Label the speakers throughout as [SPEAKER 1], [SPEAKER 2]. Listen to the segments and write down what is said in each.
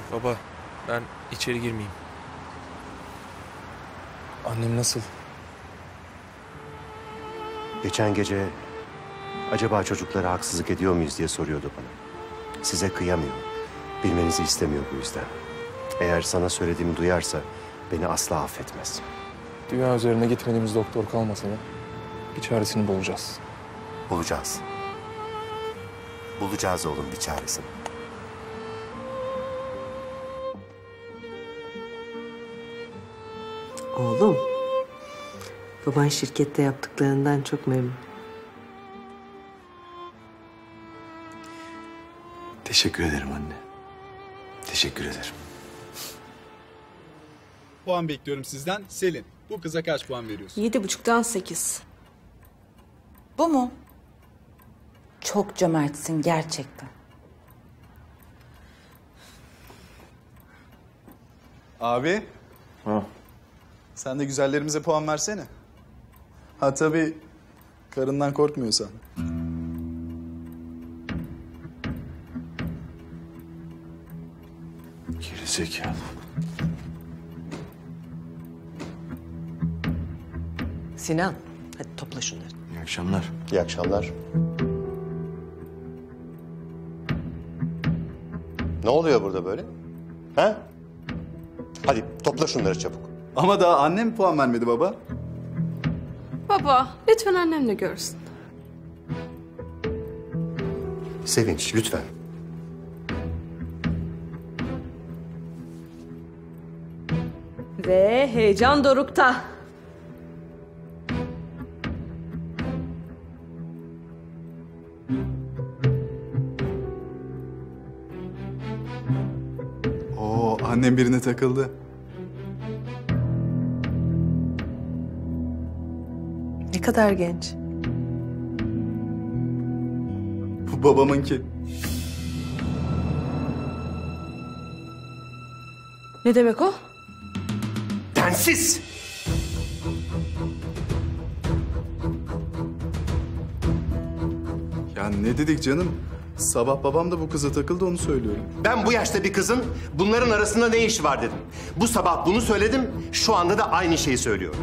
[SPEAKER 1] Baba, ben içeri girmeyeyim.
[SPEAKER 2] Annem nasıl?
[SPEAKER 3] Geçen gece acaba çocuklara haksızlık ediyor muyuz diye soruyordu bana. Size kıyamıyor. Bilmenizi istemiyor bu yüzden. Eğer sana söylediğimi duyarsa beni asla affetmez.
[SPEAKER 2] Dünya üzerine gitmediğimiz doktor kalmasa da bir çaresini bulacağız.
[SPEAKER 3] Bulacağız. Bulacağız oğlum bir çaresini.
[SPEAKER 4] Oğlum, baban şirkette yaptıklarından çok memnun.
[SPEAKER 3] Teşekkür ederim anne. Teşekkür ederim.
[SPEAKER 5] Puan bekliyorum sizden. Selin, bu kıza kaç puan veriyorsun?
[SPEAKER 6] 7,5'tan 8.
[SPEAKER 7] Bu mu? Çok cömertsin gerçekten.
[SPEAKER 5] Abi.
[SPEAKER 2] Ha.
[SPEAKER 5] Sen de güzellerimize puan versene. Ha tabii karından korkmuyorsan.
[SPEAKER 3] Gerizekalı.
[SPEAKER 4] Sinan, hadi topla şunları.
[SPEAKER 3] İyi akşamlar. İyi akşamlar. Ne oluyor burada böyle? Ha? Hadi topla şunları çabuk.
[SPEAKER 5] Ama daha annem puan vermedi baba.
[SPEAKER 6] Baba, lütfen annem de görsün.
[SPEAKER 3] Sevinç lütfen.
[SPEAKER 6] Ve heyecan dorukta.
[SPEAKER 5] Oo, annem birine takıldı.
[SPEAKER 4] Ne kadar genç.
[SPEAKER 5] Bu babamınki.
[SPEAKER 6] Ne demek o?
[SPEAKER 3] Densiz!
[SPEAKER 5] Ya ne dedik canım? Sabah babam da bu kıza takıldı, onu söylüyorum.
[SPEAKER 3] Ben bu yaşta bir kızın bunların arasında ne işi var dedim. Bu sabah bunu söyledim, şu anda da aynı şeyi söylüyorum.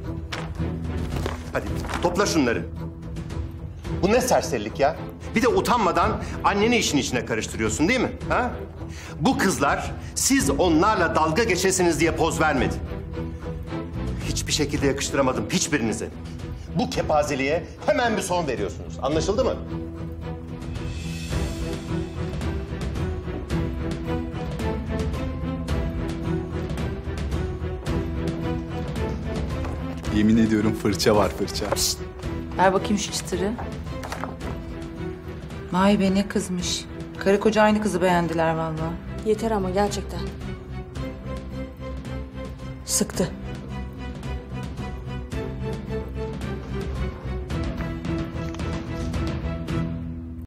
[SPEAKER 3] Hadi topla şunları. Bu ne serserilik ya? Bir de utanmadan anneni işin içine karıştırıyorsun değil mi? Ha? Bu kızlar siz onlarla dalga geçesiniz diye poz vermedi. Hiçbir şekilde yakıştıramadım hiçbirinize. Bu kepazeliğe hemen bir son veriyorsunuz. Anlaşıldı mı?
[SPEAKER 5] Yemin ediyorum fırça var fırça.
[SPEAKER 7] Ver bakayım şu çıtırı. Vay be ne kızmış. Karı koca aynı kızı beğendiler vallahi.
[SPEAKER 6] Yeter ama gerçekten. Sıktı.